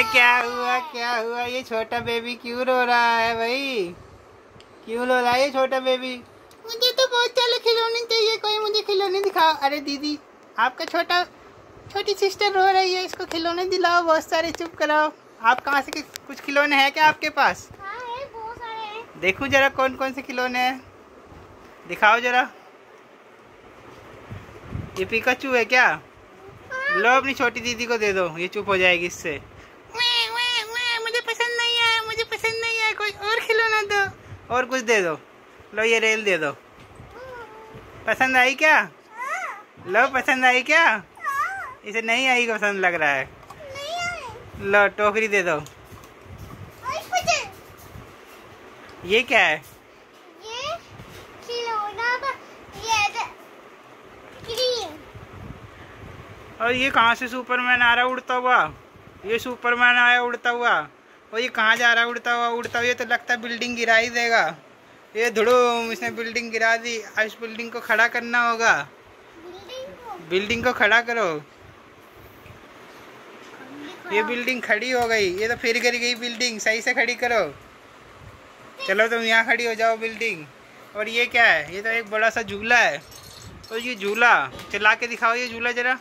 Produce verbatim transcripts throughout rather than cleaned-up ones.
क्या हुआ क्या हुआ? ये छोटा बेबी क्यों रो रहा है भाई? क्यों रो रहा है ये छोटा बेबी? मुझे तो बहुत सारे खिलौने चाहिए, कोई मुझे खिलौने दिखाओ। अरे दीदी, आपका छोटा छोटी सिस्टर रो रही है, इसको खिलौने दिलाओ बहुत सारे। चुप कराओ। आप कहाँ से? कुछ खिलौने हैं क्या आपके पास? हाँ है, बहुत सारे हैं। देखूं जरा कौन कौन से खिलौने हैं, दिखाओ जरा। ये पिकाचू है क्या? हाँ। लो अपनी छोटी दीदी को दे दो, ये चुप हो जाएगी इससे। मुझे पसंद नहीं आया, मुझे पसंद नहीं आया, कोई और खिलौना दो, और कुछ दे दो। लो ये रेल दे दो। पसंद आई क्या? लो पसंद आई क्या? इसे नहीं आई पसंद लग रहा है। लो टोकरी दे दो। ये क्या है? ये खिलौना, ये क्रीम। और ये कहाँ से सुपरमैन आ रहा उड़ता हुआ? ये सुपरमैन आया उड़ता हुआ, और ये कहाँ जा रहा है उड़ता हुआ उड़ता हुआ? ये तो लगता है बिल्डिंग गिरा ही देगा। ये धुड़ूम, इसने बिल्डिंग गिरा दी। अब इस बिल्डिंग को खड़ा करना होगा। बिल्डिंग को बिल्डिंग को खड़ा करो। ये बिल्डिंग खड़ी हो गई, ये तो फिर गिर गई बिल्डिंग, सही से खड़ी करो। चलो तुम यहाँ खड़ी हो जाओ बिल्डिंग। और ये क्या है? ये तो एक बड़ा सा झूला है। और ये झूला चला के दिखाओ, ये झूला जरा।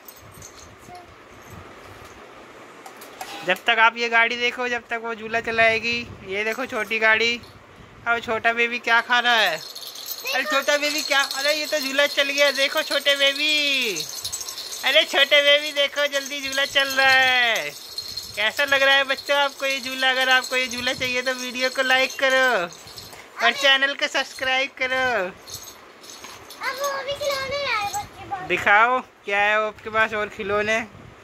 जब तक आप ये गाड़ी देखो जब तक वो झूला चलाएगी। ये देखो छोटी गाड़ी। अब छोटा बेबी क्या खा रहा है? अरे छोटा बेबी क्या? अरे ये तो झूला चल गया, देखो छोटे बेबी। अरे छोटे बेबी देखो, जल्दी झूला चल रहा है। कैसा लग रहा है बच्चों आपको ये झूला? अगर आपको ये झूला चाहिए तो वीडियो को लाइक करो और चैनल को सब्सक्राइब करो। अब वो भी खिलौने आए बच्चे पास। दिखाओ क्या है वो आपके पास और खिलौने।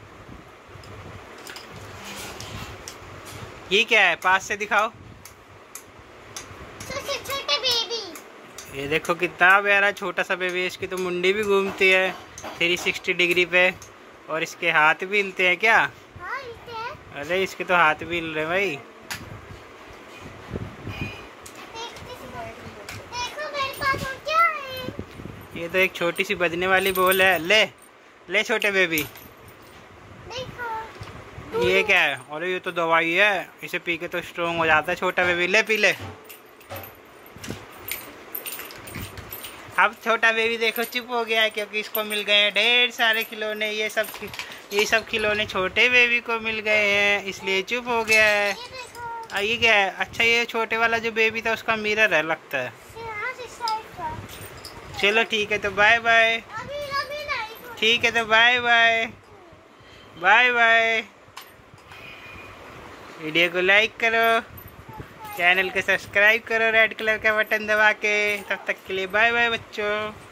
ये क्या है? पास से दिखाओ। छोटे बेबी। ये देखो कितना प्यारा छोटा सा बेबी है। इसकी तो मुंडी भी घूमती है थ्री सिक्सटी डिग्री पे, और इसके हाथ भी हिलते हैं क्या? हाँ, हिलते हैं। अरे इसके तो हाथ भी हिल रहे भाई। देखो मेरे पास और क्या है। ये तो एक छोटी सी बजने वाली बॉल है। ले ले छोटे बेबी। देखो ये क्या है? अरे ये तो दवाई है, इसे पी के तो स्ट्रॉन्ग हो जाता है छोटा बेबी। ले पी ले। अब छोटा बेबी देखो चुप हो गया है, क्योंकि इसको मिल गए हैं ढेर सारे खिलौने। ये सब ये सब खिलौने छोटे बेबी को मिल गए हैं, इसलिए चुप हो गया है। और ये क्या है? अच्छा ये छोटे वाला जो बेबी था उसका मिरर है लगता है। चलो ठीक है तो बाय बाय। ठीक है तो bye bye bye bye. Video को लाइक करो, चैनल को सब्सक्राइब करो रेड कलर का बटन दबा के। तब तक के लिए बाय बाय बच्चों।